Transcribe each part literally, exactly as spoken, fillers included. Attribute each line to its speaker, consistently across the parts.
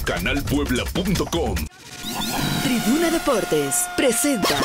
Speaker 1: canal puebla punto com.
Speaker 2: Tribuna Deportes presenta.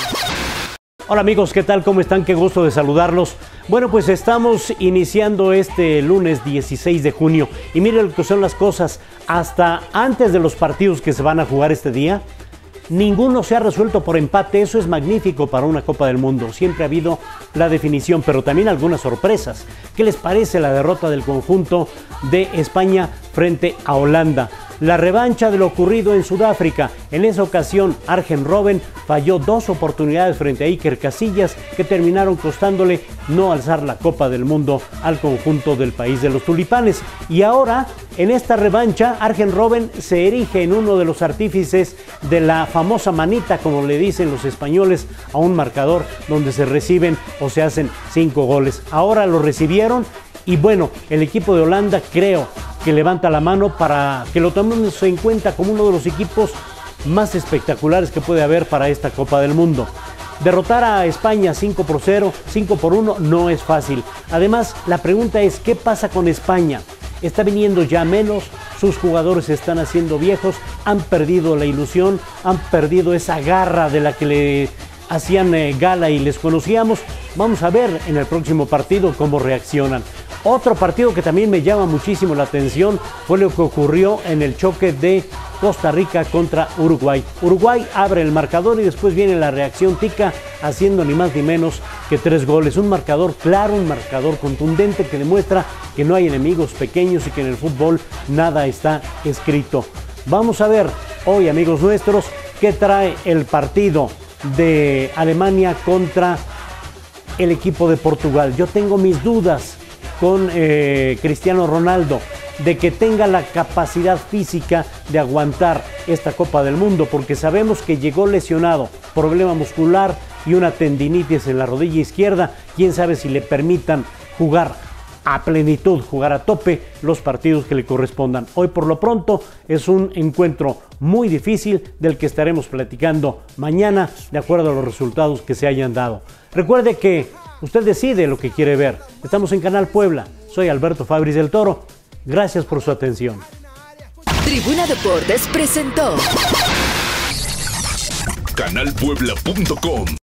Speaker 3: Hola amigos, ¿qué tal? ¿Cómo están? Qué gusto de saludarlos. Bueno, pues estamos iniciando este lunes dieciséis de junio y miren lo que son las cosas. Hasta antes de los partidos que se van a jugar este día, ninguno se ha resuelto por empate. Eso es magnífico para una Copa del Mundo. Siempre ha habido la definición, pero también algunas sorpresas. ¿Qué les parece la derrota del conjunto de España frente a Holanda? La revancha de lo ocurrido en Sudáfrica. En esa ocasión, Arjen Robben falló dos oportunidades frente a Iker Casillas que terminaron costándole no alzar la Copa del Mundo al conjunto del país de los tulipanes. Y ahora, en esta revancha, Arjen Robben se erige en uno de los artífices de la famosa manita, como le dicen los españoles, a un marcador donde se reciben o se hacen cinco goles. Ahora lo recibieron y bueno, el equipo de Holanda creo que levanta la mano para que lo tomemos en cuenta como uno de los equipos más espectaculares que puede haber para esta Copa del Mundo. Derrotar a España cinco por cero, cinco por uno no es fácil. Además, la pregunta es, ¿qué pasa con España? Está viniendo ya menos, sus jugadores se están haciendo viejos, han perdido la ilusión, han perdido esa garra de la que le hacían eh, gala y les conocíamos. Vamos a ver en el próximo partido cómo reaccionan. Otro partido que también me llama muchísimo la atención fue lo que ocurrió en el choque de Costa Rica contra Uruguay. Uruguay abre el marcador y después viene la reacción tica haciendo ni más ni menos que tres goles. Un marcador claro, un marcador contundente que demuestra que no hay enemigos pequeños y que en el fútbol nada está escrito. Vamos a ver hoy, amigos nuestros, qué trae el partido de Alemania contra el equipo de Portugal. Yo tengo mis dudas con eh, Cristiano Ronaldo de que tenga la capacidad física de aguantar esta Copa del Mundo, porque sabemos que llegó lesionado, problema muscular y una tendinitis en la rodilla izquierda. Quién sabe si le permitan jugar a plenitud, jugar a tope los partidos que le correspondan. Hoy por lo pronto es un encuentro muy difícil del que estaremos platicando mañana de acuerdo a los resultados que se hayan dado. Recuerde que usted decide lo que quiere ver. Estamos en Canal Puebla. Soy Alberto Fabris del Toro. Gracias por su atención.
Speaker 2: Tribuna Deportes presentó
Speaker 1: canal puebla punto com.